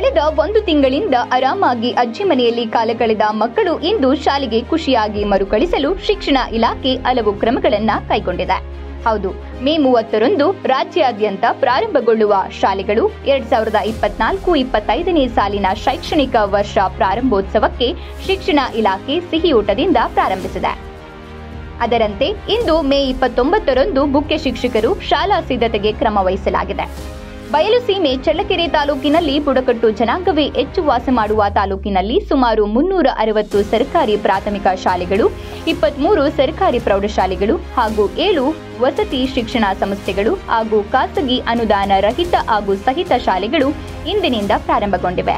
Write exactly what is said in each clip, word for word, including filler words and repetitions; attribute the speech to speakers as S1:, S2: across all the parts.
S1: ಕಳೆದ ಒಂದು ತಿಂಗಳಿಂದ ಆರಾಮಾಗಿ ಅಜ್ಜಿ ಮನೆಯಲ್ಲಿ ಕಾಲ ಕಳೆದ ಮಕ್ಕಳು ಇಂದು ಶಾಲೆಗೆ ಖುಷಿಯಾಗಿ ಮರುಕಳಿಸಲು ಶಿಕ್ಷಣ ಇಲಾಖೆ ಹಲವು ಕ್ರಮಗಳನ್ನು ಕೈಗೊಂಡಿದೆ. ಹೌದು, ಮೇ ಮೂವತ್ತರಂದು ರಾಜ್ಯಾದ್ಯಂತ ಪ್ರಾರಂಭಗೊಳ್ಳುವ ಶಾಲೆಗಳು ಎರಡ್ ಸಾವಿರದ ಇಪ್ಪತ್ನಾಲ್ಕು ಇಪ್ಪತ್ತೈದನೇ ಸಾಲಿನ ಶೈಕ್ಷಣಿಕ ವರ್ಷ ಪ್ರಾರಂಭೋತ್ಸವಕ್ಕೆ ಶಿಕ್ಷಣ ಇಲಾಖೆ ಸಿಹಿಯೂಟದಿಂದ ಪ್ರಾರಂಭಿಸಿದೆ. ಅದರಂತೆ ಇಂದು ಮೇ ಇಪ್ಪತ್ತೊಂಬತ್ತರಂದು ಮುಖ್ಯ ಶಿಕ್ಷಕರು ಶಾಲಾ ಸಿದ್ಧತೆಗೆ ಕ್ರಮ ವಹಿಸಲಾಗಿದೆ. ಬಯಲುಸೀಮೆ ಚಳ್ಳಕೆರೆ ತಾಲೂಕಿನಲ್ಲಿ ಬುಡಕಟ್ಟು ಜನಾಂಗವೇ ಹೆಚ್ಚು ವಾಸ ಮಾಡುವ ತಾಲೂಕಿನಲ್ಲಿ ಸುಮಾರು ಮುನ್ನೂರ ಅರವತ್ತು ಸರ್ಕಾರಿ ಪ್ರಾಥಮಿಕ ಶಾಲೆಗಳು, ಇಪ್ಪತ್ಮೂರು ಸರ್ಕಾರಿ ಪ್ರೌಢಶಾಲೆಗಳು ಹಾಗೂ ಏಳು ವಸತಿ ಶಿಕ್ಷಣ ಸಂಸ್ಥೆಗಳು ಹಾಗೂ ಖಾಸಗಿ ಅನುದಾನ ರಹಿತ ಹಾಗೂ ಸಹಿತ ಶಾಲೆಗಳು ಇಂದಿನಿಂದ ಪ್ರಾರಂಭಗೊಂಡಿವೆ.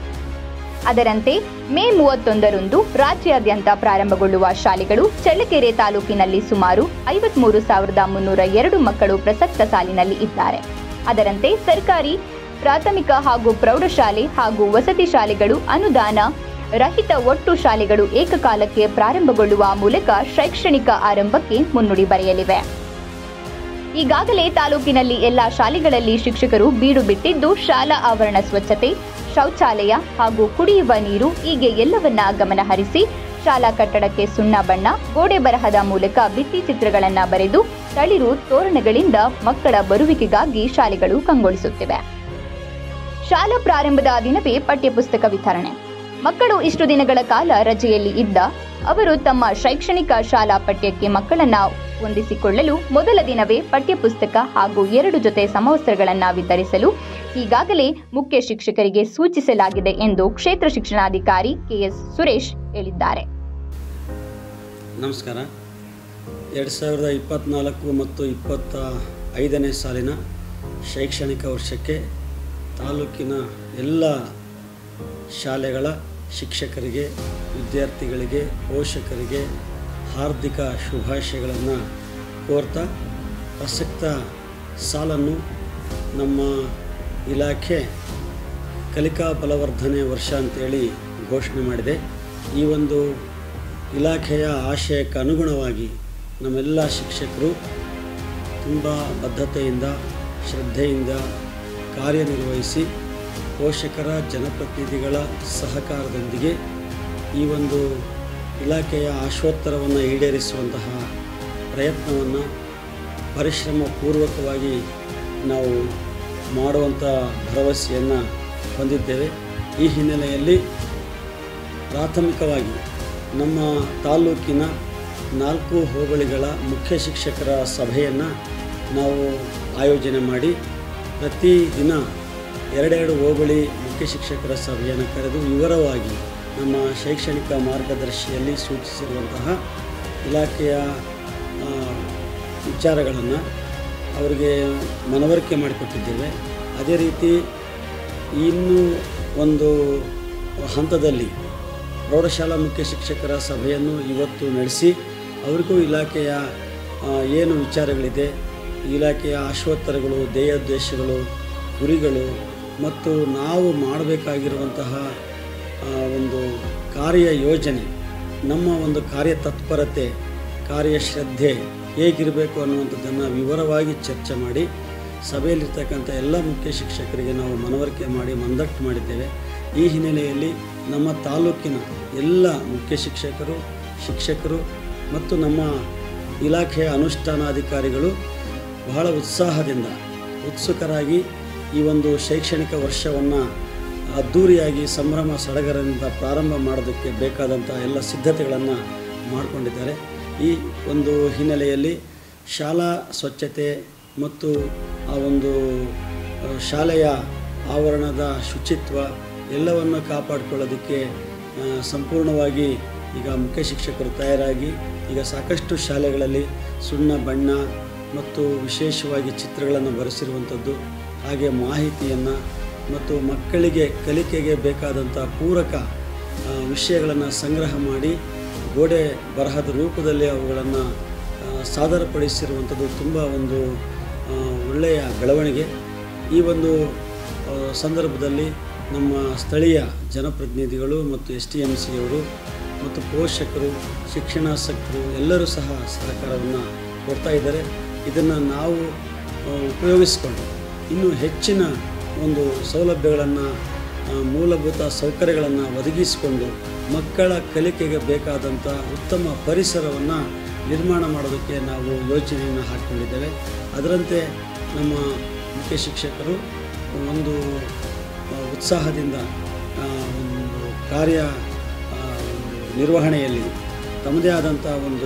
S1: ಅದರಂತೆ ಮೇ ಮೂವತ್ತೊಂದರಂದು ರಾಜ್ಯಾದ್ಯಂತ ಪ್ರಾರಂಭಗೊಳ್ಳುವ ಶಾಲೆಗಳು ಚಳ್ಳಕೆರೆ ತಾಲೂಕಿನಲ್ಲಿ ಸುಮಾರು ಐವತ್ಮೂರು ಸಾವಿರದ ಮುನ್ನೂರ ಎರಡು ಮಕ್ಕಳು ಪ್ರಸಕ್ತ ಸಾಲಿನಲ್ಲಿ ಇದ್ದಾರೆ. ಅದರಂತೆ ಸರ್ಕಾರಿ ಪ್ರಾಥಮಿಕ ಹಾಗೂ ಪ್ರೌಢಶಾಲೆ ಹಾಗೂ ವಸತಿ ಶಾಲೆಗಳು ಅನುದಾನ ರಹಿತ ಒಟ್ಟು ಶಾಲೆಗಳು ಏಕಕಾಲಕ್ಕೆ ಪ್ರಾರಂಭಗೊಳ್ಳುವ ಮೂಲಕ ಶೈಕ್ಷಣಿಕ ಆರಂಭಕ್ಕೆ ಮುನ್ನುಡಿ ಬರೆಯಲಿವೆ. ಈಗಾಗಲೇ ತಾಲೂಕಿನಲ್ಲಿ ಎಲ್ಲಾ ಶಾಲೆಗಳಲ್ಲಿ ಶಿಕ್ಷಕರು ಬೀಡು ಬಿಟ್ಟಿದ್ದು ಶಾಲಾ ಆವರಣ ಸ್ವಚ್ಛತೆ, ಶೌಚಾಲಯ ಹಾಗೂ ಕುಡಿಯುವ ನೀರು ಹೀಗೆ ಎಲ್ಲವನ್ನ ಗಮನಹರಿಸಿ ಶಾಲಾ ಕಟ್ಟಡಕ್ಕೆ ಸುಣ್ಣ ಬಣ್ಣ, ಗೋಡೆ ಬರಹದ ಮೂಲಕ ಭಿತ್ತಿ ಚಿತ್ರಗಳನ್ನು ಬರೆದು ತಳಿರು ತೋರಣಗಳಿಂದ ಮಕ್ಕಳ ಬರುವಿಕೆಗಾಗಿ ಶಾಲೆಗಳು ಕಂಗೊಳಿಸುತ್ತಿವೆ. ಶಾಲಾ ಪ್ರಾರಂಭದ ದಿನವೇ ಪಠ್ಯಪುಸ್ತಕ ವಿತರಣೆ. ಮಕ್ಕಳು ಇಷ್ಟು ದಿನಗಳ ಕಾಲ ರಜೆಯಲ್ಲಿ ಇದ್ದ ಅವರು ತಮ್ಮ ಶೈಕ್ಷಣಿಕ ಶಾಲಾ ಪಠ್ಯಕ್ಕೆ ಮಕ್ಕಳನ್ನ ಹೊಂದಿಸಿಕೊಳ್ಳಲು ಮೊದಲ ದಿನವೇ ಪಠ್ಯಪುಸ್ತಕ ಹಾಗೂ ಎರಡು ಜೊತೆ ಸಮವಸ್ತ್ರಗಳನ್ನು ವಿತರಿಸಲು ಈಗಾಗಲೇ ಮುಖ್ಯ ಶಿಕ್ಷಕರಿಗೆ ಸೂಚಿಸಲಾಗಿದೆ ಎಂದು ಕ್ಷೇತ್ರ ಶಿಕ್ಷಣಾಧಿಕಾರಿ ಕೆಎಸ್ ಸುರೇಶ್ ಹೇಳಿದ್ದಾರೆ.
S2: ನಮಸ್ಕಾರ. ಎರಡು ಸಾವಿರದ ಇಪ್ಪತ್ತ್ನಾಲ್ಕು ಮತ್ತು ಇಪ್ಪತ್ತ ಐದನೇ ಸಾಲಿನ ಶೈಕ್ಷಣಿಕ ವರ್ಷಕ್ಕೆ ತಾಲೂಕಿನ ಎಲ್ಲ ಶಾಲೆಗಳ ಶಿಕ್ಷಕರಿಗೆ, ವಿದ್ಯಾರ್ಥಿಗಳಿಗೆ, ಪೋಷಕರಿಗೆ ಹಾರ್ದಿಕ ಶುಭಾಶಯಗಳನ್ನು ಕೋರ್ತಾ, ಪ್ರಸಕ್ತ ಸಾಲನ್ನು ನಮ್ಮ ಇಲಾಖೆ ಕಲಿಕಾ ಬಲವರ್ಧನೆ ವರ್ಷ ಅಂತೇಳಿ ಘೋಷಣೆ ಮಾಡಿದೆ. ಈ ಒಂದು ಇಲಾಖೆಯ ಆಶಯಕ್ಕೆ ಅನುಗುಣವಾಗಿ ನಮ್ಮೆಲ್ಲ ಶಿಕ್ಷಕರು ತುಂಬ ಬದ್ಧತೆಯಿಂದ, ಶ್ರದ್ಧೆಯಿಂದ ಕಾರ್ಯನಿರ್ವಹಿಸಿ ಪೋಷಕರ, ಜನಪ್ರತಿನಿಧಿಗಳ ಸಹಕಾರದೊಂದಿಗೆ ಈ ಒಂದು ಇಲಾಖೆಯ ಆಶೋತ್ತರವನ್ನು ಈಡೇರಿಸುವಂತಹ ಪ್ರಯತ್ನವನ್ನು ಪರಿಶ್ರಮ ಪೂರ್ವಕವಾಗಿ ನಾವು ಮಾಡುವಂಥ ಭರವಸೆಯನ್ನು ಹೊಂದಿದ್ದೇವೆ. ಈ ಹಿನ್ನೆಲೆಯಲ್ಲಿ ಪ್ರಾಥಮಿಕವಾಗಿ ನಮ್ಮ ತಾಲೂಕಿನ ನಾಲ್ಕು ಹೋಬಳಿಗಳ ಮುಖ್ಯ ಶಿಕ್ಷಕರ ಸಭೆಯನ್ನು ನಾವು ಆಯೋಜನೆ ಮಾಡಿ ಪ್ರತಿದಿನ ಎರಡೆರಡು ಹೋಬಳಿ ಮುಖ್ಯ ಶಿಕ್ಷಕರ ಸಭೆಯನ್ನು ಕರೆದು ವಿವರವಾಗಿ ನಮ್ಮ ಶೈಕ್ಷಣಿಕ ಮಾರ್ಗದರ್ಶಿಯಲ್ಲಿ ಸೂಚಿಸಿರುವಂತಹ ಇಲಾಖೆಯ ವಿಚಾರಗಳನ್ನು ಅವರಿಗೆ ಮನವರಿಕೆ ಮಾಡಿಕೊಟ್ಟಿದ್ದೇವೆ. ಅದೇ ರೀತಿ ಇನ್ನೂ ಒಂದು ಹಂತದಲ್ಲಿ ಪ್ರೌಢಶಾಲಾ ಮುಖ್ಯ ಶಿಕ್ಷಕರ ಸಭೆಯನ್ನು ಇವತ್ತು ನಡೆಸಿ ಅವರಿಗೂ ಇಲಾಖೆಯ ಏನು ವಿಚಾರಗಳಿದೆ, ಇಲಾಖೆಯ ಆಶೋತ್ತರಗಳು, ಧ್ಯೇಯೋದ್ದೇಶಗಳು, ಗುರಿಗಳು ಮತ್ತು ನಾವು ಮಾಡಬೇಕಾಗಿರುವಂತಹ ಒಂದು ಕಾರ್ಯ ಯೋಜನೆ, ನಮ್ಮ ಒಂದು ಕಾರ್ಯತತ್ಪರತೆ, ಕಾರ್ಯಶ್ರದ್ಧೆ ಹೇಗಿರಬೇಕು ಅನ್ನುವಂಥದ್ದನ್ನು ವಿವರವಾಗಿ ಚರ್ಚೆ ಮಾಡಿ ಸಭೆಯಲ್ಲಿರ್ತಕ್ಕಂಥ ಎಲ್ಲ ಮುಖ್ಯ ಶಿಕ್ಷಕರಿಗೆ ನಾವು ಮನವರಿಕೆ ಮಾಡಿ ಮಂದಟ್ಟು ಮಾಡಿದ್ದೇವೆ. ಈ ಹಿನ್ನೆಲೆಯಲ್ಲಿ ನಮ್ಮ ತಾಲೂಕಿನ ಎಲ್ಲ ಮುಖ್ಯ ಶಿಕ್ಷಕರು, ಶಿಕ್ಷಕರು ಮತ್ತು ನಮ್ಮ ಇಲಾಖೆಯ ಅನುಷ್ಠಾನಾಧಿಕಾರಿಗಳು ಬಹಳ ಉತ್ಸಾಹದಿಂದ, ಉತ್ಸುಕರಾಗಿ ಈ ಒಂದು ಶೈಕ್ಷಣಿಕ ವರ್ಷವನ್ನು ಅದ್ಧೂರಿಯಾಗಿ ಸಂಭ್ರಮ ಸಡಗರದಿಂದ ಪ್ರಾರಂಭ ಮಾಡೋದಕ್ಕೆ ಬೇಕಾದಂಥ ಎಲ್ಲ ಸಿದ್ಧತೆಗಳನ್ನು ಮಾಡಿಕೊಂಡಿದ್ದಾರೆ. ಈ ಒಂದು ಹಿನ್ನೆಲೆಯಲ್ಲಿ ಶಾಲಾ ಸ್ವಚ್ಛತೆ ಮತ್ತು ಆ ಒಂದು ಶಾಲೆಯ ಆವರಣದ ಶುಚಿತ್ವ ಎಲ್ಲವನ್ನು ಕಾಪಾಡಿಕೊಳ್ಳೋದಕ್ಕೆ ಸಂಪೂರ್ಣವಾಗಿ ಈಗ ಮುಖ್ಯ ಶಿಕ್ಷಕರು ತಯಾರಾಗಿ ಈಗ ಸಾಕಷ್ಟು ಶಾಲೆಗಳಲ್ಲಿ ಸುಣ್ಣ ಬಣ್ಣ ಮತ್ತು ವಿಶೇಷವಾಗಿ ಚಿತ್ರಗಳನ್ನು ಬರೆಸಿರುವಂಥದ್ದು, ಹಾಗೆ ಮಾಹಿತಿಯನ್ನು ಮತ್ತು ಮಕ್ಕಳಿಗೆ ಕಲಿಕೆಗೆ ಬೇಕಾದಂಥ ಪೂರಕ ವಿಷಯಗಳನ್ನು ಸಂಗ್ರಹ ಮಾಡಿ ಗೋಡೆ ಬರಹದ ರೂಪದಲ್ಲಿ ಅವುಗಳನ್ನು ಸಾದರಪಡಿಸಿರುವಂಥದ್ದು ತುಂಬ ಒಂದು ಒಳ್ಳೆಯ ಬೆಳವಣಿಗೆ. ಈ ಒಂದು ಸಂದರ್ಭದಲ್ಲಿ ನಮ್ಮ ಸ್ಥಳೀಯ ಜನಪ್ರತಿನಿಧಿಗಳು ಮತ್ತು ಎಸ್ ಟಿ ಎಮ್ ಸಿಯವರು ಮತ್ತು ಪೋಷಕರು, ಶಿಕ್ಷಣಾಸಕ್ತರು ಎಲ್ಲರೂ ಸಹ ಸಹಕಾರವನ್ನು ಕೊಡ್ತಾ ಇದ್ದಾರೆ. ಇದನ್ನು ನಾವು ಉಪಯೋಗಿಸಿಕೊಂಡು ಇನ್ನೂ ಹೆಚ್ಚಿನ ಒಂದು ಸೌಲಭ್ಯಗಳನ್ನು ಮೂಲಭೂತ ಸೌಕರ್ಯಗಳನ್ನು ಒದಗಿಸಿಕೊಂಡು ಮಕ್ಕಳ ಕಲಿಕೆಗೆ ಬೇಕಾದಂಥ ಉತ್ತಮ ಪರಿಸರವನ್ನು ನಿರ್ಮಾಣ ಮಾಡೋದಕ್ಕೆ ನಾವು ಯೋಜನೆಯನ್ನು ಹಾಕಿಕೊಂಡಿದ್ದೇವೆ. ಅದರಂತೆ ನಮ್ಮ ಮುಖ್ಯ ಶಿಕ್ಷಕರು ಒಂದು ಉತ್ಸಾಹದಿಂದ ಒಂದು ಕಾರ್ಯ ನಿರ್ವಹಣೆಯಲ್ಲಿ ತಮ್ಮದೇ ಆದಂಥ ಒಂದು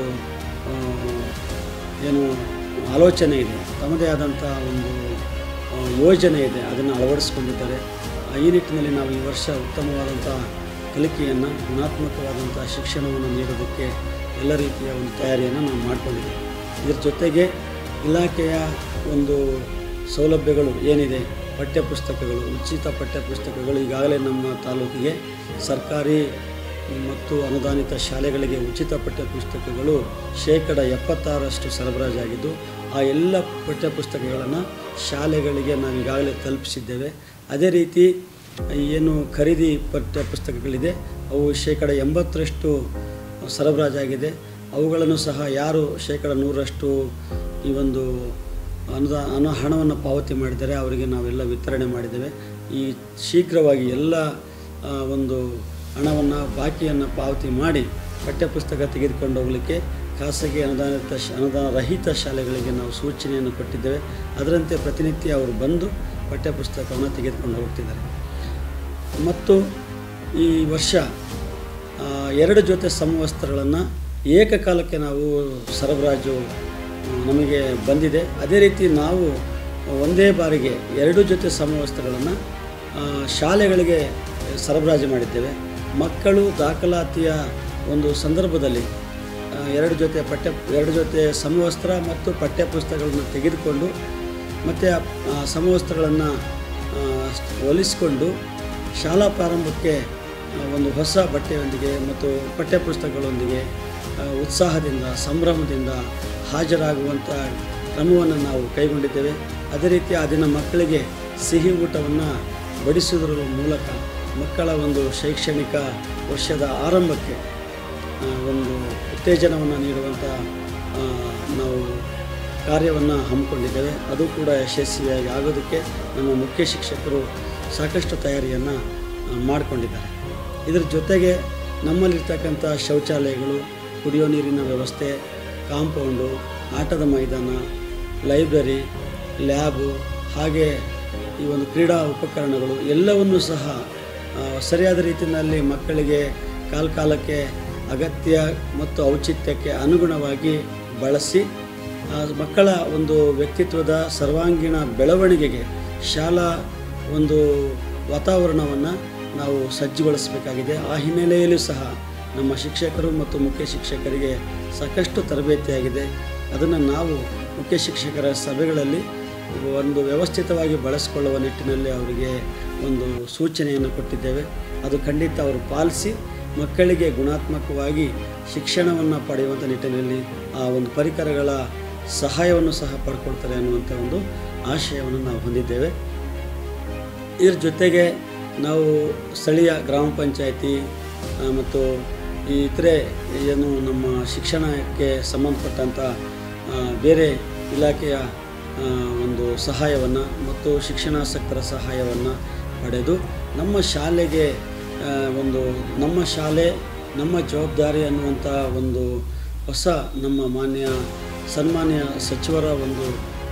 S2: ಏನು ಆಲೋಚನೆ ಇದೆ, ತಮ್ಮದೇ ಆದಂಥ ಒಂದು ಯೋಜನೆ ಇದೆ, ಅದನ್ನು ಅಳವಡಿಸ್ಕೊಂಡಿದ್ದಾರೆ. ಈ ನಿಟ್ಟಿನಲ್ಲಿ ನಾವು ಈ ವರ್ಷ ಉತ್ತಮವಾದಂಥ ಕಲಿಕೆಯನ್ನು, ಗುಣಾತ್ಮಕವಾದಂಥ ಶಿಕ್ಷಣವನ್ನು ನೀಡೋದಕ್ಕೆ ಎಲ್ಲ ರೀತಿಯ ಒಂದು ತಯಾರಿಯನ್ನು ನಾವು ಮಾಡಿಕೊಂಡಿದ್ದೇವೆ. ಇದರ ಜೊತೆಗೆ ಇಲಾಖೆಯ ಒಂದು ಸೌಲಭ್ಯಗಳು ಏನಿದೆ, ಪಠ್ಯಪುಸ್ತಕಗಳು, ಉಚಿತ ಪಠ್ಯಪುಸ್ತಕಗಳು ಈಗಾಗಲೇ ನಮ್ಮ ತಾಲೂಕಿಗೆ ಸರ್ಕಾರಿ ಮತ್ತು ಅನುದಾನಿತ ಶಾಲೆಗಳಿಗೆ ಉಚಿತ ಪಠ್ಯಪುಸ್ತಕಗಳು ಶೇಕಡ ಎಪ್ಪತ್ತಾರಷ್ಟು ಸರಬರಾಜಾಗಿದ್ದು, ಆ ಎಲ್ಲ ಪಠ್ಯಪುಸ್ತಕಗಳನ್ನು ಶಾಲೆಗಳಿಗೆ ನಾವು ಈಗಾಗಲೇ ತಲುಪಿಸಿದ್ದೇವೆ. ಅದೇ ರೀತಿ ಏನು ಖರೀದಿ ಪಠ್ಯಪುಸ್ತಕಗಳಿದೆ ಅವು ಶೇಕಡ ಎಂಬತ್ತರಷ್ಟು ಸರಬರಾಜಾಗಿದೆ. ಅವುಗಳನ್ನು ಸಹ ಯಾರು ಶೇಕಡ ನೂರರಷ್ಟು ಈ ಒಂದು ಅನುದಾ ಅನು ಹಣವನ್ನು ಪಾವತಿ ಮಾಡಿದ್ದಾರೆ ಅವರಿಗೆ ನಾವೆಲ್ಲ ವಿತರಣೆ ಮಾಡಿದ್ದೇವೆ. ಈ ಶೀಘ್ರವಾಗಿ ಎಲ್ಲ ಒಂದು ಹಣವನ್ನು ಬಾಕಿಯನ್ನು ಪಾವತಿ ಮಾಡಿ ಪಠ್ಯಪುಸ್ತಕ ತೆಗೆದುಕೊಂಡು ಹೋಗಲಿಕ್ಕೆ ಖಾಸಗಿ ಅನುದಾನಿತ ಅನುದಾನ ರಹಿತ ಶಾಲೆಗಳಿಗೆ ನಾವು ಸೂಚನೆಯನ್ನು ಕೊಟ್ಟಿದ್ದೇವೆ. ಅದರಂತೆ ಪ್ರತಿನಿತ್ಯ ಅವರು ಬಂದು ಪಠ್ಯಪುಸ್ತಕವನ್ನು ತೆಗೆದುಕೊಂಡು ಹೋಗ್ತಿದ್ದಾರೆ. ಮತ್ತು ಈ ವರ್ಷ ಎರಡು ಜೊತೆ ಸಮವಸ್ತ್ರಗಳನ್ನು ಏಕಕಾಲಕ್ಕೆ ನಾವು ಸರಬರಾಜು ನಮಗೆ ಬಂದಿದೆ. ಅದೇ ರೀತಿ ನಾವು ಒಂದೇ ಬಾರಿಗೆ ಎರಡು ಜೊತೆ ಸಮವಸ್ತ್ರಗಳನ್ನು ಶಾಲೆಗಳಿಗೆ ಸರಬರಾಜು ಮಾಡಿದ್ದೇವೆ. ಮಕ್ಕಳು ದಾಖಲಾತಿಯ ಒಂದು ಸಂದರ್ಭದಲ್ಲಿ ಎರಡು ಜೊತೆ ಪಠ್ಯ ಎರಡು ಜೊತೆ ಸಮವಸ್ತ್ರ ಮತ್ತು ಪಠ್ಯಪುಸ್ತಕಗಳನ್ನು ತೆಗೆದುಕೊಂಡು ಮತ್ತು ಆ ಸಮವಸ್ತ್ರಗಳನ್ನು ಹೊಲಿಸಿಕೊಂಡು ಶಾಲಾ ಪ್ರಾರಂಭಕ್ಕೆ ಒಂದು ಹೊಸ ಬಟ್ಟೆಯೊಂದಿಗೆ ಮತ್ತು ಪಠ್ಯಪುಸ್ತಕಗಳೊಂದಿಗೆ ಉತ್ಸಾಹದಿಂದ ಸಂಭ್ರಮದಿಂದ ಹಾಜರಾಗುವಂಥ ಕ್ರಮವನ್ನು ನಾವು ಕೈಗೊಂಡಿದ್ದೇವೆ. ಅದೇ ರೀತಿ ಆ ದಿನ ಮಕ್ಕಳಿಗೆ ಸಿಹಿ ಊಟವನ್ನು ಬಡಿಸುವುದರ ಮೂಲಕ ಮಕ್ಕಳ ಒಂದು ಶೈಕ್ಷಣಿಕ ವರ್ಷದ ಆರಂಭಕ್ಕೆ ಒಂದು ಉತ್ತೇಜನವನ್ನು ನೀಡುವಂಥ ನಾವು ಕಾರ್ಯವನ್ನು ಹಮ್ಮಿಕೊಂಡಿದ್ದೇವೆ. ಅದು ಕೂಡ ಯಶಸ್ವಿಯಾಗಿ ಆಗೋದಕ್ಕೆ ನಮ್ಮ ಮುಖ್ಯ ಶಿಕ್ಷಕರು ಸಾಕಷ್ಟು ತಯಾರಿಯನ್ನು ಮಾಡಿಕೊಂಡಿದ್ದಾರೆ. ಇದರ ಜೊತೆಗೆ ನಮ್ಮಲ್ಲಿರ್ತಕ್ಕಂಥ ಶೌಚಾಲಯಗಳು, ಕುಡಿಯೋ ನೀರಿನ ವ್ಯವಸ್ಥೆ, ಕಾಂಪೌಂಡು, ಆಟದ ಮೈದಾನ, ಲೈಬ್ರರಿ, ಲ್ಯಾಬು, ಹಾಗೆ ಈ ಒಂದು ಕ್ರೀಡಾ ಉಪಕರಣಗಳು ಎಲ್ಲವನ್ನೂ ಸಹ ಸರಿಯಾದ ರೀತಿಯಲ್ಲಿ ಮಕ್ಕಳಿಗೆ ಕಾಲ ಕಾಲಕ್ಕೆ ಅಗತ್ಯ ಮತ್ತು ಔಚಿತ್ಯಕ್ಕೆ ಅನುಗುಣವಾಗಿ ಬಳಸಿ ಮಕ್ಕಳ ಒಂದು ವ್ಯಕ್ತಿತ್ವದ ಸರ್ವಾಂಗೀಣ ಬೆಳವಣಿಗೆಗೆ ಶಾಲಾ ಒಂದು ವಾತಾವರಣವನ್ನು ನಾವು ಸಜ್ಜುಗೊಳಿಸಬೇಕಾಗಿದೆ. ಆ ಹಿನ್ನೆಲೆಯಲ್ಲೂ ಸಹ ನಮ್ಮ ಶಿಕ್ಷಕರು ಮತ್ತು ಮುಖ್ಯ ಶಿಕ್ಷಕರಿಗೆ ಸಾಕಷ್ಟು ತರಬೇತಿಯಾಗಿದೆ. ಅದನ್ನು ನಾವು ಮುಖ್ಯ ಶಿಕ್ಷಕರ ಸಭೆಗಳಲ್ಲಿ ಒಂದು ವ್ಯವಸ್ಥಿತವಾಗಿ ಬಳಸಿಕೊಳ್ಳುವ ನಿಟ್ಟಿನಲ್ಲಿ ಅವರಿಗೆ ಒಂದು ಸೂಚನೆಯನ್ನು ಕೊಟ್ಟಿದ್ದೇವೆ. ಅದು ಖಂಡಿತ ಅವರು ಪಾಲಿಸಿ ಮಕ್ಕಳಿಗೆ ಗುಣಾತ್ಮಕವಾಗಿ ಶಿಕ್ಷಣವನ್ನು ಪಡೆಯುವಂಥ ನಿಟ್ಟಿನಲ್ಲಿ ಆ ಒಂದು ಪರಿಕರಗಳ ಸಹಾಯವನ್ನು ಸಹ ಪಡ್ಕೊಳ್ತಾರೆ ಅನ್ನುವಂಥ ಒಂದು ಆಶಯವನ್ನು ನಾವು ಹೊಂದಿದ್ದೇವೆ. ಇದರ ಜೊತೆಗೆ ನಾವು ಸ್ಥಳೀಯ ಗ್ರಾಮ ಪಂಚಾಯಿತಿ ಮತ್ತು ಈ ಇತರೆ ಏನು ನಮ್ಮ ಶಿಕ್ಷಣಕ್ಕೆ ಸಂಬಂಧಪಟ್ಟಂಥ ಬೇರೆ ಇಲಾಖೆಯ ಒಂದು ಸಹಾಯವನ್ನು ಮತ್ತು ಶಿಕ್ಷಣಾಸಕ್ತರ ಸಹಾಯವನ್ನು ಪಡೆದು ನಮ್ಮ ಶಾಲೆಗೆ ಒಂದು ನಮ್ಮ ಶಾಲೆ ನಮ್ಮ ಜವಾಬ್ದಾರಿ ಅನ್ನುವಂಥ ಒಂದು ಹೊಸ ನಮ್ಮ ಮಾನ್ಯ ಸನ್ಮಾನ್ಯ ಸಚಿವರ ಒಂದು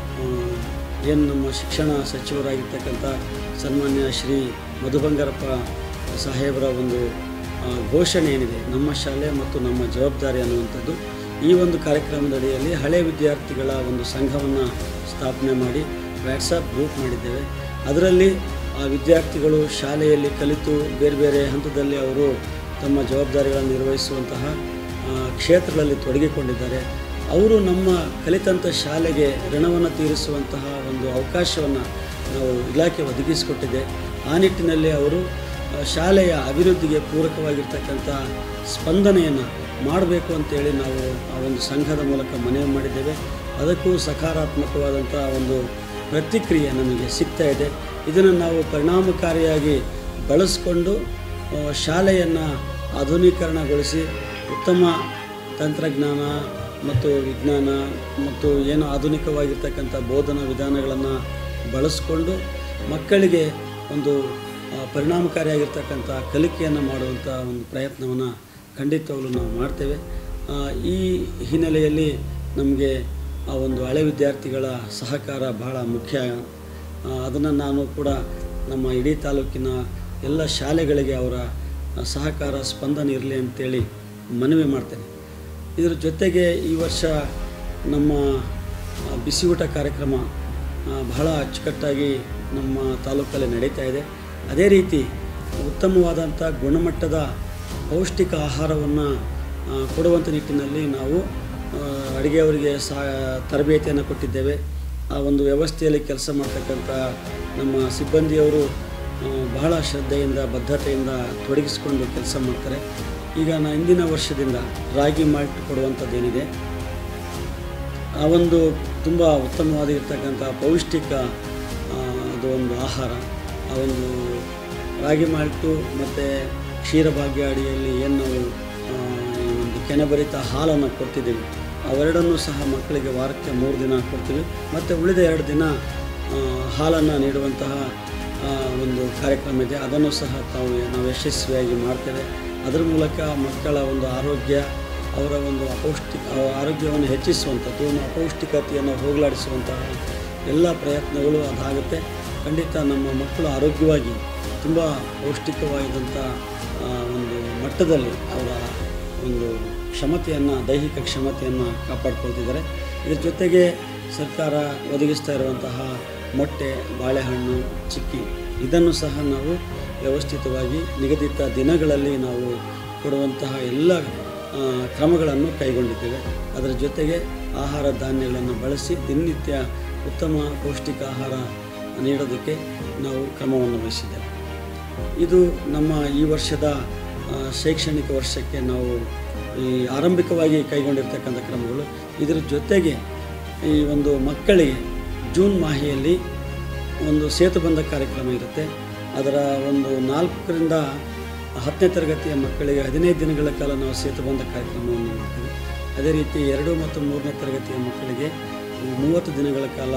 S2: ಏನು ನಮ್ಮ ಶಿಕ್ಷಣ ಸಚಿವರಾಗಿರ್ತಕ್ಕಂಥ ಸನ್ಮಾನ್ಯ ಶ್ರೀ ಮಧು ಬಂಗಾರಪ್ಪ ಸಾಹೇಬರ ಒಂದು ಘೋಷಣೆ ಏನಿದೆ, ನಮ್ಮ ಶಾಲೆ ಮತ್ತು ನಮ್ಮ ಜವಾಬ್ದಾರಿ ಅನ್ನುವಂಥದ್ದು, ಈ ಒಂದು ಕಾರ್ಯಕ್ರಮದ ಅಡಿಯಲ್ಲಿ ಹಳೆ ವಿದ್ಯಾರ್ಥಿಗಳ ಒಂದು ಸಂಘವನ್ನು ಸ್ಥಾಪನೆ ಮಾಡಿ ವ್ಯಾಟ್ಸಪ್ ಗ್ರೂಪ್ ಮಾಡಿದ್ದೇವೆ. ಅದರಲ್ಲಿ ಆ ವಿದ್ಯಾರ್ಥಿಗಳು ಶಾಲೆಯಲ್ಲಿ ಕಲಿತು ಬೇರೆ ಬೇರೆ ಹಂತದಲ್ಲಿ ಅವರು ತಮ್ಮ ಜವಾಬ್ದಾರಿಗಳನ್ನು ನಿರ್ವಹಿಸುವಂತಹ ಕ್ಷೇತ್ರಗಳಲ್ಲಿ ತೊಡಗಿಕೊಂಡಿದ್ದಾರೆ. ಅವರು ನಮ್ಮ ಕಲಿತಂಥ ಶಾಲೆಗೆ ಋಣವನ್ನು ತೀರಿಸುವಂತಹ ಒಂದು ಅವಕಾಶವನ್ನು ನಾವು ಇಲಾಖೆ ಒದಗಿಸಿಕೊಟ್ಟಿದೆ. ಆ ನಿಟ್ಟಿನಲ್ಲಿ ಅವರು ಶಾಲೆಯ ಅಭಿವೃದ್ಧಿಗೆ ಪೂರಕವಾಗಿರ್ತಕ್ಕಂಥ ಸ್ಪಂದನೆಯನ್ನು ಮಾಡಬೇಕು ಅಂತೇಳಿ ನಾವು ಆ ಒಂದು ಸಂಘದ ಮೂಲಕ ಮನವಿ ಮಾಡಿದ್ದೇವೆ. ಅದಕ್ಕೂ ಸಕಾರಾತ್ಮಕವಾದಂಥ ಒಂದು ಪ್ರತಿಕ್ರಿಯೆ ನಮಗೆ ಸಿಗ್ತಾ ಇದೆ. ಇದನ್ನು ನಾವು ಪರಿಣಾಮಕಾರಿಯಾಗಿ ಬಳಸಿಕೊಂಡು ಶಾಲೆಯನ್ನು ಆಧುನೀಕರಣಗೊಳಿಸಿ ಉತ್ತಮ ತಂತ್ರಜ್ಞಾನ ಮತ್ತು ವಿಜ್ಞಾನ ಮತ್ತು ಏನು ಆಧುನಿಕವಾಗಿರ್ತಕ್ಕಂಥ ಬೋಧನಾ ವಿಧಾನಗಳನ್ನು ಬಳಸಿಕೊಂಡು ಮಕ್ಕಳಿಗೆ ಒಂದು ಪರಿಣಾಮಕಾರಿಯಾಗಿರ್ತಕ್ಕಂಥ ಕಲಿಕೆಯನ್ನು ಮಾಡುವಂಥ ಒಂದು ಪ್ರಯತ್ನವನ್ನು ಖಂಡಿತವಾಗಲೂ ನಾವು ಮಾಡ್ತೇವೆ. ಈ ಹಿನ್ನೆಲೆಯಲ್ಲಿ ನಮಗೆ ಆ ಒಂದು ಹಳೆ ವಿದ್ಯಾರ್ಥಿಗಳ ಸಹಕಾರ ಬಹಳ ಮುಖ್ಯ. ಅದನ್ನು ನಾನು ಕೂಡ ನಮ್ಮ ಇಡೀ ತಾಲೂಕಿನ ಎಲ್ಲ ಶಾಲೆಗಳಿಗೆ ಅವರ ಸಹಕಾರ ಸ್ಪಂದನೆ ಇರಲಿ ಅಂತೇಳಿ ಮನವಿ ಮಾಡ್ತೇನೆ. ಇದರ ಜೊತೆಗೆ ಈ ವರ್ಷ ನಮ್ಮ ಬಿಸಿ ಊಟ ಕಾರ್ಯಕ್ರಮ ಬಹಳ ಅಚ್ಚುಕಟ್ಟಾಗಿ ನಮ್ಮ ತಾಲೂಕಲ್ಲಿ ನಡೀತಾ ಇದೆ. ಅದೇ ರೀತಿ ಉತ್ತಮವಾದಂಥ ಗುಣಮಟ್ಟದ ಪೌಷ್ಟಿಕ ಆಹಾರವನ್ನು ಕೊಡುವಂಥ ನಿಟ್ಟಿನಲ್ಲಿ ನಾವು ಅಡುಗೆಯವರಿಗೆ ಸಹ ತರಬೇತಿಯನ್ನು ಕೊಟ್ಟಿದ್ದೇವೆ. ಆ ಒಂದು ವ್ಯವಸ್ಥೆಯಲ್ಲಿ ಕೆಲಸ ಮಾಡ್ತಕ್ಕಂಥ ನಮ್ಮ ಸಿಬ್ಬಂದಿಯವರು ಬಹಳ ಶ್ರದ್ಧೆಯಿಂದ ಬದ್ಧತೆಯಿಂದ ತೊಡಗಿಸಿಕೊಂಡು ಕೆಲಸ ಮಾಡ್ತಾರೆ. ಈಗ ನಾ ಇಂದಿನ ವರ್ಷದಿಂದ ರಾಗಿ ಮಾಲ್ಟ್ ಕೊಡುವಂಥದ್ದೇನಿದೆ, ಆ ಒಂದು ತುಂಬ ಉತ್ತಮವಾಗಿರ್ತಕ್ಕಂಥ ಪೌಷ್ಟಿಕ ಅದು ಒಂದು ಆಹಾರ. ಆ ಒಂದು ರಾಗಿ ಮಾಲ್ಟು ಮತ್ತು ಕ್ಷೀರಭಾಗ್ಯ ಅಡಿಯಲ್ಲಿ ಏನು ನಾವು ಈ ಒಂದು ಕೆನೆಭರಿತ ಹಾಲನ್ನು ಕೊಡ್ತಿದ್ದೀವಿ, ಅವೆರಡನ್ನೂ ಸಹ ಮಕ್ಕಳಿಗೆ ವಾರಕ್ಕೆ ಮೂರು ದಿನ ಕೊಡ್ತೀವಿ. ಮತ್ತು ಉಳಿದ ಎರಡು ದಿನ ಹಾಲನ್ನು ನೀಡುವಂತಹ ಒಂದು ಕಾರ್ಯಕ್ರಮ ಇದೆ. ಅದನ್ನು ಸಹ ತಾವು ನಾವು ಯಶಸ್ವಿಯಾಗಿ ಮಾಡ್ತೇವೆ. ಅದರ ಮೂಲಕ ಮಕ್ಕಳ ಒಂದು ಆರೋಗ್ಯ, ಅವರ ಒಂದು ಅಪೌಷ್ಟಿಕ ಆರೋಗ್ಯವನ್ನು ಹೆಚ್ಚಿಸುವಂಥದ್ದು, ಅಪೌಷ್ಟಿಕತೆಯನ್ನು ಹೋಗಲಾಡಿಸುವಂತಹ ಎಲ್ಲ ಪ್ರಯತ್ನಗಳು ಅದಾಗುತ್ತೆ. ಖಂಡಿತ ನಮ್ಮ ಮಕ್ಕಳು ಆರೋಗ್ಯವಾಗಿ ತುಂಬ ಪೌಷ್ಟಿಕವಾಗಿದ್ದಂಥ ಒಂದು ಮಟ್ಟದಲ್ಲಿ ಅವರ ಒಂದು ಕ್ಷಮತೆಯನ್ನು, ದೈಹಿಕ ಕ್ಷಮತೆಯನ್ನು ಕಾಪಾಡ್ಕೊಳ್ತಿದ್ದಾರೆ. ಇದರ ಜೊತೆಗೆ ಸರ್ಕಾರ ಒದಗಿಸ್ತಾ ಇರುವಂತಹ ಮೊಟ್ಟೆ, ಬಾಳೆಹಣ್ಣು, ಚಿಕ್ಕಿ ಇದನ್ನು ಸಹ ನಾವು ವ್ಯವಸ್ಥಿತವಾಗಿ ನಿಗದಿತ ದಿನಗಳಲ್ಲಿ ನಾವು ಕೊಡುವಂತಹ ಎಲ್ಲ ಕ್ರಮಗಳನ್ನು ಕೈಗೊಂಡಿದ್ದೇವೆ. ಅದರ ಜೊತೆಗೆ ಆಹಾರ ಧಾನ್ಯಗಳನ್ನು ಬಳಸಿ ದಿನನಿತ್ಯ ಉತ್ತಮ ಪೌಷ್ಟಿಕ ಆಹಾರ ನೀಡೋದಕ್ಕೆ ನಾವು ಕ್ರಮವನ್ನು ವಹಿಸಿದ್ದೇವೆ. ಇದು ನಮ್ಮ ಈ ವರ್ಷದ ಶೈಕ್ಷಣಿಕ ವರ್ಷಕ್ಕೆ ನಾವು ಈ ಆರಂಭಿಕವಾಗಿ ಕೈಗೊಂಡಿರ್ತಕ್ಕಂಥ ಕ್ರಮಗಳು. ಇದರ ಜೊತೆಗೆ ಈ ಒಂದು ಮಕ್ಕಳಿಗೆ ಜೂನ್ ಮಾಹೆಯಲ್ಲಿ ಒಂದು ಸೇತುಬಂಧ ಕಾರ್ಯಕ್ರಮ ಇರುತ್ತೆ. ಅದರ ಒಂದು ನಾಲ್ಕರಿಂದ ಹತ್ತನೇ ತರಗತಿಯ ಮಕ್ಕಳಿಗೆ ಹದಿನೈದು ದಿನಗಳ ಕಾಲ ನಾವು ಸೇತುಬಂಧ ಕಾರ್ಯಕ್ರಮವನ್ನು ಮಾಡ್ತೀವಿ. ಅದೇ ರೀತಿ ಎರಡು ಮತ್ತು ಮೂರನೇ ತರಗತಿಯ ಮಕ್ಕಳಿಗೆ ಮೂವತ್ತು ದಿನಗಳ ಕಾಲ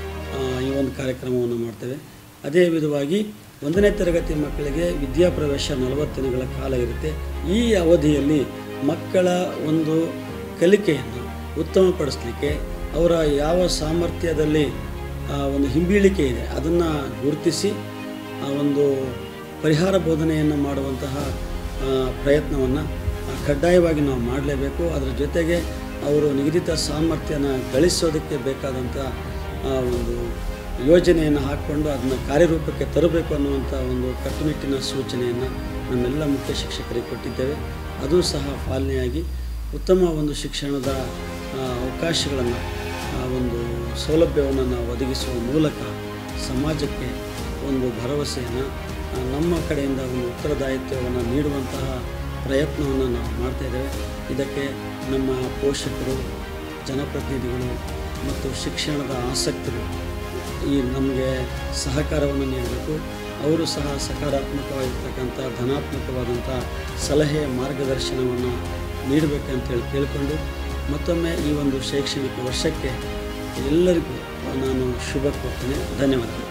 S2: ಈ ಒಂದು ಕಾರ್ಯಕ್ರಮವನ್ನು ಮಾಡ್ತೇವೆ. ಅದೇ ವಿಧವಾಗಿ ಒಂದನೇ ತರಗತಿ ಮಕ್ಕಳಿಗೆ ವಿದ್ಯಾಪ್ರವೇಶ ನಲವತ್ತು ದಿನಗಳ ಕಾಲ ಇರುತ್ತೆ. ಈ ಅವಧಿಯಲ್ಲಿ ಮಕ್ಕಳ ಒಂದು ಕಲಿಕೆಯನ್ನು ಉತ್ತಮಪಡಿಸಲಿಕ್ಕೆ, ಅವರ ಯಾವ ಸಾಮರ್ಥ್ಯದಲ್ಲಿ ಒಂದು ಹಿಂಬೀಳಿಕೆ ಇದೆ ಅದನ್ನು ಗುರುತಿಸಿ ಆ ಒಂದು ಪರಿಹಾರ ಬೋಧನೆಯನ್ನು ಮಾಡುವಂತಹ ಪ್ರಯತ್ನವನ್ನು ಕಡ್ಡಾಯವಾಗಿ ನಾವು ಮಾಡಲೇಬೇಕು. ಅದರ ಜೊತೆಗೆ ಅವರು ನಿಗದಿತ ಸಾಮರ್ಥ್ಯನ ಗಳಿಸೋದಕ್ಕೆ ಬೇಕಾದಂಥ ಒಂದು ಯೋಜನೆಯನ್ನು ಹಾಕ್ಕೊಂಡು ಅದನ್ನು ಕಾರ್ಯರೂಪಕ್ಕೆ ತರಬೇಕು ಅನ್ನುವಂಥ ಒಂದು ಕಟ್ಟುನಿಟ್ಟಿನ ಸೂಚನೆಯನ್ನು ನಮ್ಮೆಲ್ಲ ಮುಖ್ಯ ಶಿಕ್ಷಕರಿಗೆ ಕೊಟ್ಟಿದ್ದೇವೆ. ಅದು ಸಹ ಪಾಲನೆಯಾಗಿ ಉತ್ತಮ ಒಂದು ಶಿಕ್ಷಣದ ಅವಕಾಶಗಳನ್ನು, ಒಂದು ಸೌಲಭ್ಯವನ್ನು ನಾವು ಒದಗಿಸುವ ಮೂಲಕ ಸಮಾಜಕ್ಕೆ ಒಂದು ಭರವಸೆಯನ್ನು, ನಮ್ಮ ಕಡೆಯಿಂದ ಒಂದು ಉತ್ತರದಾಯಿತ್ವವನ್ನು ನೀಡುವಂತಹ ಪ್ರಯತ್ನವನ್ನು ನಾವು ಮಾಡ್ತಾಯಿದ್ದೇವೆ. ಇದಕ್ಕೆ ನಮ್ಮ ಪೋಷಕರು, ಜನಪ್ರತಿನಿಧಿಗಳು ಮತ್ತು ಶಿಕ್ಷಣದ ಆಸಕ್ತರು ಈ ನಮಗೆ ಸಹಕಾರವನ್ನು ನೀಡಬೇಕು. ಅವರು ಸಹ ಸಕಾರಾತ್ಮಕವಾಗಿರ್ತಕ್ಕಂಥ ಧನಾತ್ಮಕವಾದಂಥ ಸಲಹೆ, ಮಾರ್ಗದರ್ಶನವನ್ನು ನೀಡಬೇಕಂತೇಳಿ ಕೇಳಿಕೊಂಡು ಮತ್ತೊಮ್ಮೆ ಈ ಒಂದು ಶೈಕ್ಷಣಿಕ ವರ್ಷಕ್ಕೆ ಎಲ್ಲರಿಗೂ ನಾನು ಶುಭ ಕೋರ್ತೇನೆ. ಧನ್ಯವಾದಗಳು.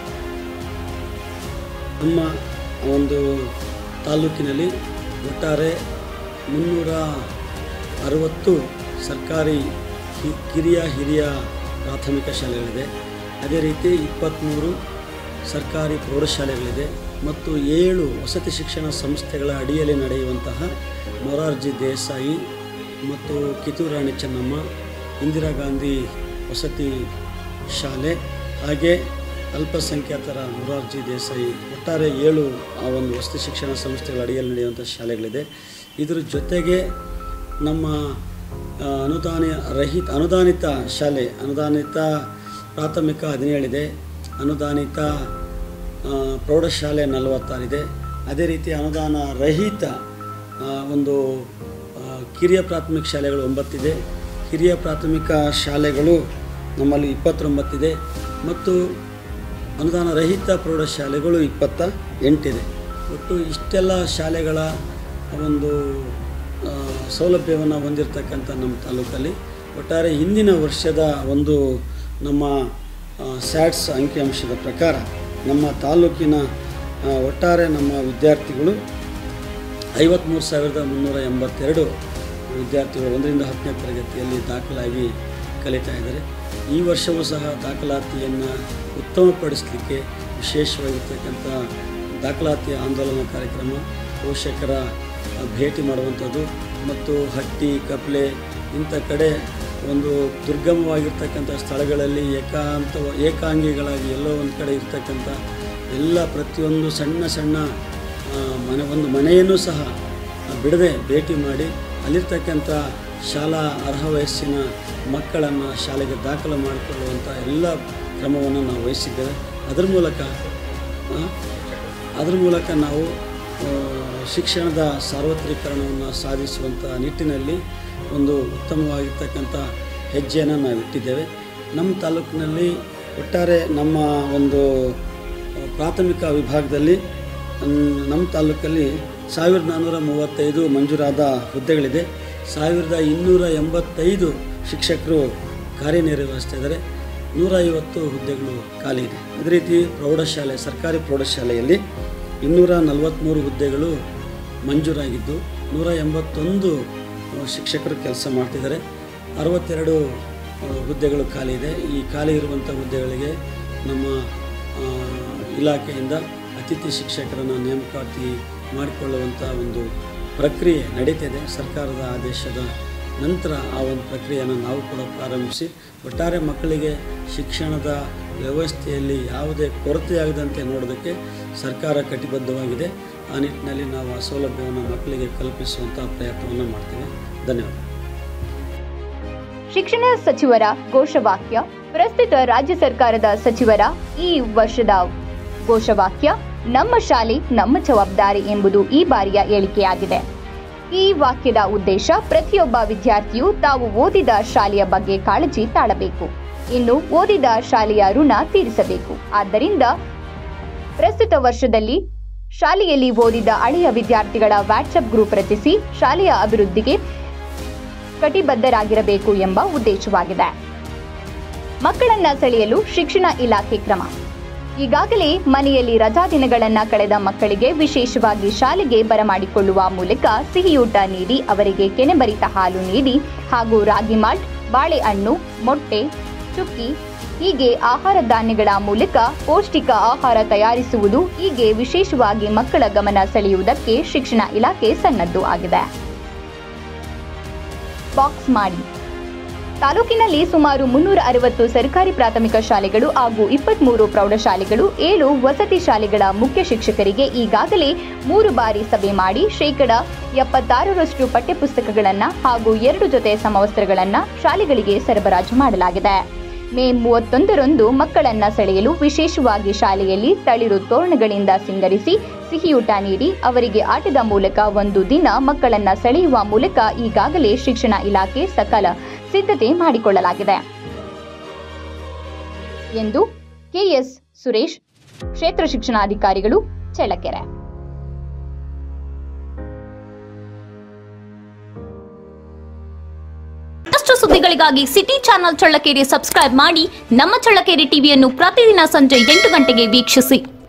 S2: ನಮ್ಮ ಒಂದು ತಾಲೂಕಿನಲ್ಲಿ ಒಟ್ಟಾರೆ ಮುನ್ನೂರ ಅರವತ್ತು ಸರ್ಕಾರಿ ಕಿರಿಯ ಹಿರಿಯ ಪ್ರಾಥಮಿಕ ಶಾಲೆಗಳಿದೆ. ಅದೇ ರೀತಿ ಇಪ್ಪತ್ತ್ಮೂರು ಸರ್ಕಾರಿ ಪ್ರೌಢಶಾಲೆಗಳಿದೆ ಮತ್ತು ಏಳು ವಸತಿ ಶಿಕ್ಷಣ ಸಂಸ್ಥೆಗಳ ಅಡಿಯಲ್ಲಿ ನಡೆಯುವಂತಹ ಮೊರಾರ್ಜಿ ದೇಸಾಯಿ ಮತ್ತು ಕಿತ್ತೂರು ರಾಣಿ ಚೆನ್ನಮ್ಮ, ಇಂದಿರಾ ಗಾಂಧಿ ವಸತಿ ಶಾಲೆ, ಹಾಗೆ ಅಲ್ಪಸಂಖ್ಯಾತರ ಮೊರಾರ್ಜಿ ದೇಸಾಯಿ, ಒಟ್ಟಾರೆ ಏಳು ಆ ಒಂದು ವಸತಿ ಶಿಕ್ಷಣ ಸಂಸ್ಥೆಗಳ ಅಡಿಯಲ್ಲಿ ನಡೆಯುವಂಥ ಶಾಲೆಗಳಿದೆ. ಇದರ ಜೊತೆಗೆ ನಮ್ಮ ಅನುದಾನ ರಹಿತ ಅನುದಾನಿತ ಶಾಲೆ, ಅನುದಾನಿತ ಪ್ರಾಥಮಿಕ ಹದಿನೇಳಿದೆ, ಅನುದಾನಿತ ಪ್ರೌಢಶಾಲೆ ನಲವತ್ತಾರಿದೆ. ಅದೇ ರೀತಿ ಅನುದಾನ ರಹಿತ ಒಂದು ಕಿರಿಯ ಪ್ರಾಥಮಿಕ ಶಾಲೆಗಳು ಒಂಬತ್ತಿದೆ. ಹಿರಿಯ ಪ್ರಾಥಮಿಕ ಶಾಲೆಗಳು ನಮ್ಮಲ್ಲಿ ಇಪ್ಪತ್ತೊಂಬತ್ತಿದೆ ಮತ್ತು ಅನುದಾನ ರಹಿತ ಪ್ರೌಢಶಾಲೆಗಳು ಇಪ್ಪತ್ತ ಎಂಟಿದೆ. ಒಟ್ಟು ಇಷ್ಟೆಲ್ಲ ಶಾಲೆಗಳ ಒಂದು ಸೌಲಭ್ಯವನ್ನು ಹೊಂದಿರತಕ್ಕಂಥ ನಮ್ಮ ತಾಲೂಕಲ್ಲಿ ಒಟ್ಟಾರೆ ಹಿಂದಿನ ವರ್ಷದ ಒಂದು ನಮ್ಮ ಸ್ಯಾಟ್ಸ್ ಅಂಕಿಅಂಶದ ಪ್ರಕಾರ ನಮ್ಮ ತಾಲೂಕಿನ ಒಟ್ಟಾರೆ ನಮ್ಮ ವಿದ್ಯಾರ್ಥಿಗಳು ಐವತ್ತ್ಮೂರು ಸಾವಿರದ ಮುನ್ನೂರ ಎಂಬತ್ತೆರಡು ವಿದ್ಯಾರ್ಥಿಗಳು ಒಂದರಿಂದ ಹತ್ತನೇ ತರಗತಿಯಲ್ಲಿ ದಾಖಲಾಗಿ ಕಲಿತಾ ಇದ್ದಾರೆ. ಈ ವರ್ಷವೂ ಸಹ ದಾಖಲಾತಿಯನ್ನು ಉತ್ತಮಪಡಿಸಲಿಕ್ಕೆ ವಿಶೇಷವಾಗಿರ್ತಕ್ಕಂಥ ದಾಖಲಾತಿ ಆಂದೋಲನ ಕಾರ್ಯಕ್ರಮ, ಪೋಷಕರ ಭೇಟಿ ಮಾಡುವಂಥದ್ದು ಮತ್ತು ಹಟ್ಟಿ ಕಪ್ಲೆ ಇಂಥ ಕಡೆ ಒಂದು ದುರ್ಗಮವಾಗಿರ್ತಕ್ಕಂಥ ಸ್ಥಳಗಳಲ್ಲಿ ಏಕಾಂತ ಏಕಾಂಗಿಗಳಾಗಿ ಎಲ್ಲೋ ಒಂದು ಕಡೆ ಇರ್ತಕ್ಕಂಥ ಎಲ್ಲ ಪ್ರತಿಯೊಂದು ಸಣ್ಣ ಸಣ್ಣ ಮನೆ ಒಂದು ಮನೆಯನ್ನು ಸಹ ಬಿಡದೆ ಭೇಟಿ ಮಾಡಿ ಅಲ್ಲಿರ್ತಕ್ಕಂಥ ಶಾಲಾ ಅರ್ಹ ವಯಸ್ಸಿನ ಮಕ್ಕಳನ್ನು ಶಾಲೆಗೆ ದಾಖಲು ಮಾಡಿಕೊಳ್ಳುವಂಥ ಎಲ್ಲ ಕ್ರಮವನ್ನು ನಾವು ವಹಿಸಿದ್ದೇವೆ. ಅದರ ಮೂಲಕ ಅದರ ಮೂಲಕ ನಾವು ಶಿಕ್ಷಣದ ಸಾರ್ವತ್ರೀಕರಣವನ್ನು ಸಾಧಿಸುವಂಥ ನಿಟ್ಟಿನಲ್ಲಿ ಒಂದು ಉತ್ತಮವಾಗಿರ್ತಕ್ಕಂಥ ಹೆಜ್ಜೆಯನ್ನು ನಾವು ಇಟ್ಟಿದ್ದೇವೆ. ನಮ್ಮ ತಾಲೂಕಿನಲ್ಲಿ ಒಟ್ಟಾರೆ ನಮ್ಮ ಒಂದು ಪ್ರಾಥಮಿಕ ವಿಭಾಗದಲ್ಲಿ ನಮ್ಮ ತಾಲೂಕಲ್ಲಿ ಸಾವಿರದ ನಾನ್ನೂರ ಮೂವತ್ತೈದು ಮಂಜೂರಾದ ಹುದ್ದೆಗಳಿದೆ. ಸಾವಿರದ ಇನ್ನೂರ ಎಂಬತ್ತೈದು ಶಿಕ್ಷಕರು ಕಾರ್ಯನಿರ್ವಹಿಸ್ತಾ ಇದ್ದಾರೆ. ನೂರ ಐವತ್ತು ಹುದ್ದೆಗಳು ಖಾಲಿ ಇದೆ. ಅದೇ ರೀತಿ ಪ್ರೌಢಶಾಲೆ ಸರ್ಕಾರಿ ಪ್ರೌಢಶಾಲೆಯಲ್ಲಿ ಇನ್ನೂರ ನಲವತ್ತ್ಮೂರು ಹುದ್ದೆಗಳು ಮಂಜೂರಾಗಿದ್ದು ನೂರ ಎಂಬತ್ತೊಂದು ಶಿಕ್ಷಕರು ಕೆಲಸ ಮಾಡ್ತಿದ್ದಾರೆ. ಅರವತ್ತೆರಡು ಹುದ್ದೆಗಳು ಖಾಲಿ ಇದೆ. ಈ ಖಾಲಿ ಇರುವಂಥ ಹುದ್ದೆಗಳಿಗೆ ನಮ್ಮ ಇಲಾಖೆಯಿಂದ ಅತಿಥಿ ಶಿಕ್ಷಕರನ್ನು ನೇಮಕಾತಿ ಮಾಡಿಕೊಳ್ಳುವಂಥ ಒಂದು ಪ್ರಕ್ರಿಯೆ ನಡೀತಿದೆ. ಸರ್ಕಾರದ ಆದೇಶದ ನಂತರ ಆ ಒಂದು ಪ್ರಕ್ರಿಯೆಯನ್ನು ನಾವು ಕೂಡ ಪ್ರಾರಂಭಿಸಿ ಒಟ್ಟಾರೆ ಮಕ್ಕಳಿಗೆ ಶಿಕ್ಷಣದ ವ್ಯವಸ್ಥೆಯಲ್ಲಿ ಯಾವುದೇ ಕೊರತೆಯಾಗದಂತೆ ನೋಡೋದಕ್ಕೆ ಸರ್ಕಾರ ಕಟಿಬದ್ಧವಾಗಿದೆ. ಆ ನಿಟ್ಟಿನಲ್ಲಿ ನಾವು ಆ ಸೌಲಭ್ಯವನ್ನು ಮಕ್ಕಳಿಗೆ ಕಲ್ಪಿಸುವಂಥ ಪ್ರಯತ್ನವನ್ನು ಮಾಡ್ತೇವೆ. ಧನ್ಯವಾದ.
S1: ಶಿಕ್ಷಣ ಸಚಿವರ ಘೋಷವಾಕ್ಯ. ಪ್ರಸ್ತುತ ರಾಜ್ಯ ಸರ್ಕಾರದ ಸಚಿವರ ಈ ವರ್ಷದ ಘೋಷವಾಕ್ಯ ನಮ್ಮ ಶಾಲೆ ನಮ್ಮ ಜವಾಬ್ದಾರಿ ಎಂಬುದು ಈ ಬಾರಿಯ ಹೇಳಿಕೆಯಾಗಿದೆ. ಈ ವಾಕ್ಯದ ಉದ್ದೇಶ ಪ್ರತಿಯೊಬ್ಬ ವಿದ್ಯಾರ್ಥಿಯು ತಾವು ಓದಿದ ಶಾಲೆಯ ಬಗ್ಗೆ ಕಾಳಜಿ ತಾಳಬೇಕು, ಇನ್ನು ಓದಿದ ಶಾಲೆಯ ಋಣ ತೀರಿಸಬೇಕು. ಆದ್ದರಿಂದ ಪ್ರಸ್ತುತ ವರ್ಷದಲ್ಲಿ ಶಾಲೆಯಲ್ಲಿ ಓದಿದ ಹಳೆಯ ವಿದ್ಯಾರ್ಥಿಗಳ ವಾಟ್ಸ್ಆಪ್ ಗ್ರೂಪ್ ರಚಿಸಿ ಶಾಲೆಯ ಅಭಿವೃದ್ಧಿಗೆ ಕಟಿಬದ್ಧರಾಗಿರಬೇಕು ಎಂಬ ಉದ್ದೇಶವಾಗಿದೆ. ಮಕ್ಕಳನ್ನ ಸೆಳೆಯಲು ಶಿಕ್ಷಣ ಇಲಾಖೆ ಕ್ರಮ. ಈಗಾಗಲೇ ಮನೆಯಲ್ಲಿ ರಜಾ ದಿನಗಳನ್ನು ಕಳೆದ ಮಕ್ಕಳಿಗೆ ವಿಶೇಷವಾಗಿ ಶಾಲೆಗೆ ಬರಮಾಡಿಕೊಳ್ಳುವ ಮೂಲಕ ಸಿಹಿಯೂಟ ನೀಡಿ ಅವರಿಗೆ ಕೆನೆಬರಿತ ಹಾಲು ನೀಡಿ ಹಾಗೂ ರಾಗಿ ಮಾಲ್ಟ್, ಬಾಳೆಹಣ್ಣು, ಮೊಟ್ಟೆ, ಚುಕ್ಕಿ ಹೀಗೆ ಆಹಾರ ಧಾನ್ಯಗಳ ಮೂಲಕ ಪೌಷ್ಟಿಕ ಆಹಾರ ತಯಾರಿಸುವುದು ಹೀಗೆ ವಿಶೇಷವಾಗಿ ಮಕ್ಕಳ ಗಮನ ಸೆಳೆಯುವುದಕ್ಕೆ ಶಿಕ್ಷಣ ಇಲಾಖೆ ಸನ್ನದ್ಧು ಆಗಿದೆ. ಬಾಕ್ಸ್ ಮಾಡಿ. ತಾಲೂಕಿನಲ್ಲಿ ಸುಮಾರು ಮುನ್ನೂರ ಅರವತ್ತು ಸರ್ಕಾರಿ ಪ್ರಾಥಮಿಕ ಶಾಲೆಗಳು ಹಾಗೂ ಇಪ್ಪತ್ಮೂರು ಪ್ರೌಢಶಾಲೆಗಳು, ಏಳು ವಸತಿ ಶಾಲೆಗಳ ಮುಖ್ಯ ಶಿಕ್ಷಕರಿಗೆ ಈಗಾಗಲೇ ಮೂರು ಬಾರಿ ಸಭೆ ಮಾಡಿ ಶೇಕಡ ಎಪ್ಪತ್ತಾರರಷ್ಟು ಪಠ್ಯಪುಸ್ತಕಗಳನ್ನು ಹಾಗೂ ಎರಡು ಜೊತೆ ಸಮವಸ್ತ್ರಗಳನ್ನು ಶಾಲೆಗಳಿಗೆ ಸರಬರಾಜು ಮಾಡಲಾಗಿದೆ. ಮೇ ಮೂವತ್ತೊಂದರಂದು ಮಕ್ಕಳನ್ನ ಸೆಳೆಯಲು ವಿಶೇಷವಾಗಿ ಶಾಲೆಯಲ್ಲಿ ತಳಿರು ತೋರಣಗಳಿಂದ ಸಿಂಗರಿಸಿ ಸಿಹಿಯೂಟ ನೀಡಿ ಅವರಿಗೆ ಆಟದ ಮೂಲಕ ಒಂದು ದಿನ ಮಕ್ಕಳನ್ನ ಸೆಳೆಯುವ ಮೂಲಕ ಈಗಾಗಲೇ ಶಿಕ್ಷಣ ಇಲಾಖೆ ಸಕಲ ಸಿದ್ಧತೆ ಮಾಡಿಕೊಳ್ಳಲಾಗಿದೆ ಎಂದು ಕೆಎಸ್ ಸುರೇಶ್, ಕ್ಷೇತ್ರ ಶಿಕ್ಷಣಾಧಿಕಾರಿಗಳು, ಚಳ್ಳಕೆರೆ.
S3: ಮತ್ತಷ್ಟು ಸುದ್ದಿಗಳಿಗಾಗಿ ಸಿಟಿ ಚಾನೆಲ್ ಚಳ್ಳಕೆರೆ ಸಬ್ಸ್ಕ್ರೈಬ್ ಮಾಡಿ. ನಮ್ಮ ಚಳ್ಳಕೆರೆ ಟಿವಿಯನ್ನು ಪ್ರತಿದಿನ ಸಂಜೆ ಎಂಟು ಗಂಟೆಗೆ ವೀಕ್ಷಿಸಿ.